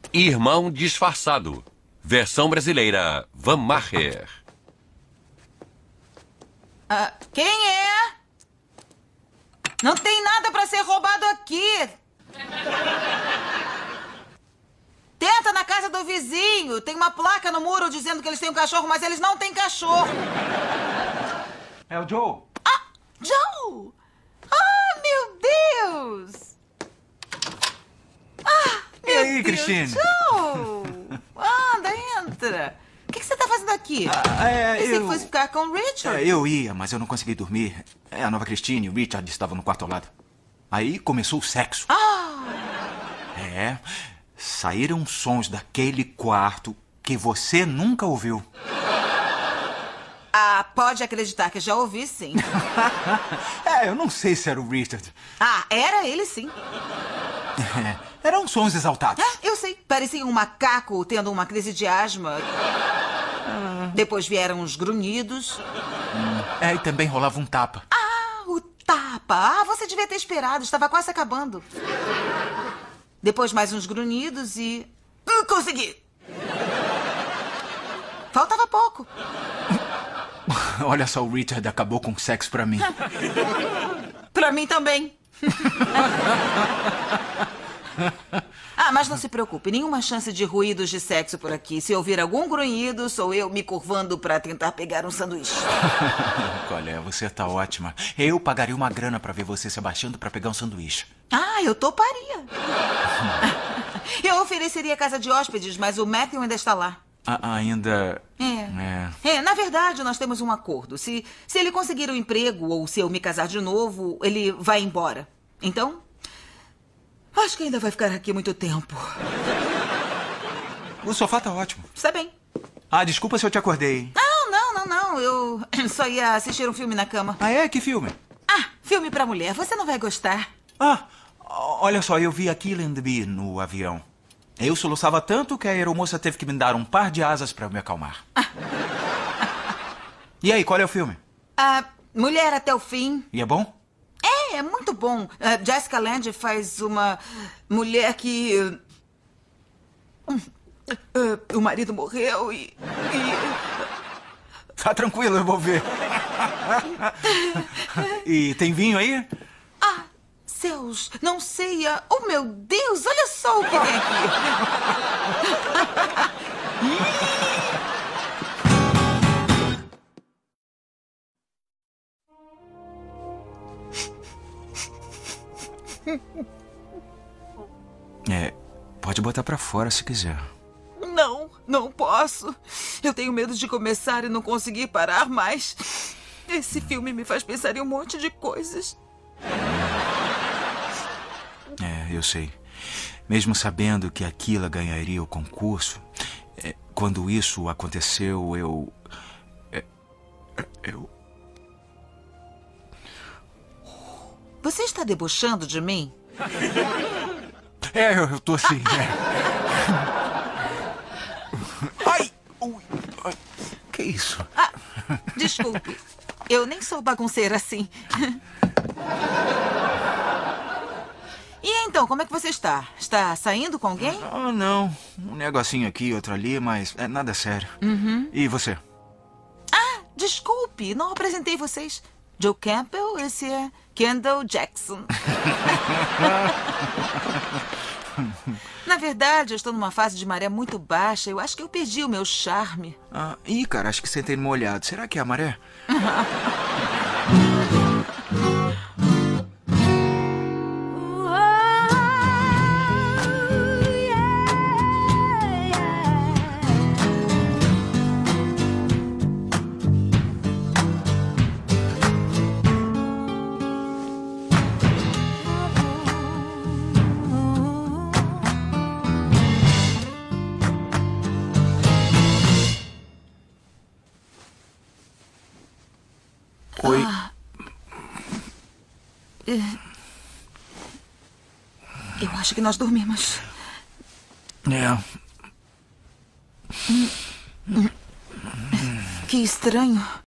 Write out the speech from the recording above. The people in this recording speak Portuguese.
Irmão Disfarçado. Versão brasileira, Van Maher. Quem é? Não tem nada pra ser roubado aqui. Tenta na casa do vizinho. Tem uma placa no muro dizendo que eles têm um cachorro, mas eles não têm cachorro. É o Joe. Joe! Meu Deus! E aí, Christine? Joe! Anda, entra. O que você tá fazendo aqui? Pensei que fosse ficar com o Richard. Eu ia, mas eu não consegui dormir. A nova Christine e o Richard estavam no quarto ao lado. Aí começou o sexo. Saíram sons daquele quarto que você nunca ouviu. Pode acreditar que já ouvi, sim. Eu não sei se era o Richard. Era ele, sim. Eram sons exaltados. Eu sei. Parecia um macaco tendo uma crise de asma. Depois vieram os grunhidos. E também rolava um tapa. O tapa. Você devia ter esperado. Estava quase acabando. Depois mais uns grunhidos e... consegui! Faltava pouco. Olha só, o Richard acabou com o sexo pra mim. Pra mim também. Mas não se preocupe, nenhuma chance de ruídos de sexo por aqui. Se ouvir algum grunhido, sou eu me curvando pra tentar pegar um sanduíche. Olha, você tá ótima. Eu pagaria uma grana pra ver você se abaixando pra pegar um sanduíche. Eu toparia. Eu ofereceria casa de hóspedes, mas o Matthew ainda está lá. Ainda... Na verdade, nós temos um acordo. Se ele conseguir um emprego ou se eu me casar de novo, ele vai embora. Então, acho que ainda vai ficar aqui muito tempo. O sofá tá ótimo. Está bem. Desculpa se eu te acordei. Não. Eu só ia assistir um filme na cama. Que filme? Filme pra mulher. Você não vai gostar. Olha só, eu vi a Kill and the Bee no avião. Eu soluçava tanto que a aeromoça teve que me dar um par de asas pra eu me acalmar. E aí, qual é o filme? Mulher até o fim. E é bom? É muito bom. Jessica Lange faz uma mulher que... o marido morreu e... Tá tranquilo, eu vou ver. E tem vinho aí? Céus, não sei. Oh, meu Deus, olha só o que tem aqui. Pode botar pra fora se quiser. Não posso. Eu tenho medo de começar e não conseguir parar mais. Esse filme me faz pensar em um monte de coisas. Eu sei. Mesmo sabendo que Aquila ganharia o concurso, quando isso aconteceu, eu... Você está debochando de mim? Eu tô sim. Ai! Que isso? Desculpe. Eu nem sou bagunceira assim. E então, como é que você está? Está saindo com alguém? Não. Um negocinho aqui, outro ali, mas nada sério. E você? Desculpe, não apresentei vocês. Joe Campbell, esse é Kendall Jackson. Na verdade, eu estou numa fase de maré muito baixa. Eu acho que eu perdi o meu charme. Cara, acho que sentei no molhado. Será que é a maré? Oi. Eu acho que nós dormimos. Que estranho.